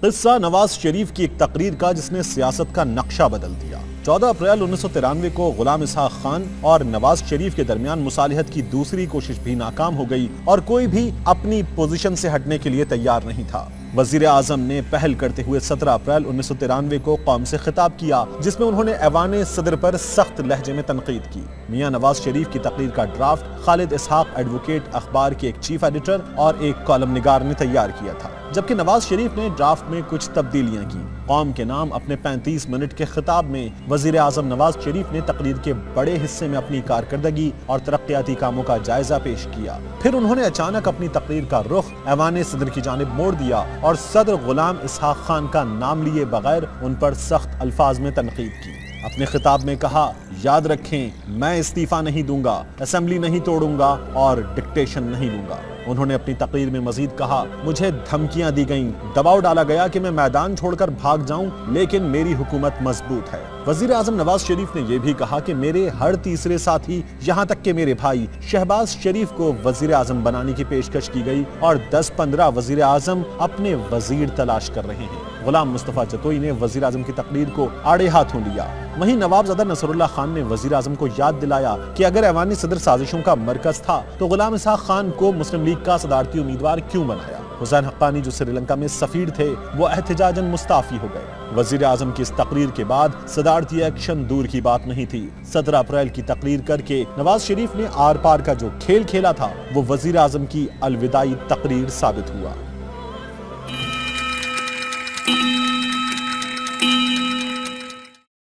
قصہ نواز شریف کی ایک تقریر کا جس نے سیاست کا نقشہ بدل دیا۔ 14 اپریل 1993 کو غلام اسحاق خان اور نواز شریف کے درمیان مصالحت کی دوسری کوشش بھی ناکام ہو گئی اور کوئی بھی اپنی پوزیشن سے ہٹنے کے لیے تیار نہیں تھا۔ وزیر اعظم نے پہل کرتے ہوئے 17 اپریل 1993 کو قوم سے خطاب کیا، جس میں انہوں نے ایوان صدر پر سخت لہجے میں تنقید کی۔ میاں نواز شریف کی تقریر کا ڈرافٹ خالد اسحاق ایڈوکیٹ اخبار کے ایک چیف ایڈیٹر اور ایک کالم نگار نے تیار کیا تھا، جبکہ نواز شریف نے ڈرافٹ میں کچھ تبدیلیاں کی۔ قوم کے نام اپنے 35 منٹ کے خطاب میں وزیر اعظم نواز شریف نے تقریر کے بڑے حصے میں اپنی کارکردگی اور ترقیاتی کاموں کا جائزہ پیش کیا۔ پھر انہوں نے اچانک اپنی تقریر کا رخ ایوان صدر کی جانب موڑ دیا اور صدر غلام اسحاق خان کا نام لیے بغیر ان پر سخت الفاظ میں تنقید کی۔ اپنے خطاب میں کہا، یاد رکھیں میں استعفیٰ نہیں دوں گا، اسمبلی نہیں توڑوں گا اور ڈکٹیشن نہیں لوں گا۔ انہوں نے اپنی تقریر میں مزید کہا، مجھے دھمکیاں دی گئیں، دباؤ ڈالا گیا کہ میں میدان چھوڑ کر بھاگ جاؤں، لیکن میری حکومت مضبوط ہے۔ وزیر اعظم نواز شریف نے یہ بھی کہا کہ میرے ہر تیسرے ساتھی یہاں تک کہ میرے بھائی شہباز شریف کو وزیر اعظم بنانے کی پیشکش کی گئی اور 10-15 وزیر اعظم اپنے وزیر تلاش کر رہے ہیں۔ غلام مصطفیٰ جتوئی نے وزیر اعظم کی تقریر کو آڑے ہاتھوں لیا۔ وہیں نواب زادہ نصر اللہ خان نے وزیر اعظم کو یاد دلایا کہ اگر ایوان صدر سازشوں کا مرکز تھا تو غلام اسحاق خان کو مسلم لیگ کا صدارتی امیدوار کیوں بنایا؟ حسین حقانی جو سری لنکا میں سفیر تھے وہ احتجاجاً مستعفی ہو گئے۔ وزیر اعظم کی اس تقریر کے بعد صدارتی ایکشن دور کی بات نہیں تھی۔ 17 اپریل کی تقریر کر کے نواز شریف نے آر پار کا جو کھیل کھیلا تھا وہ وزیر اعظم کی الوداعی تقریر ثابت ہوا۔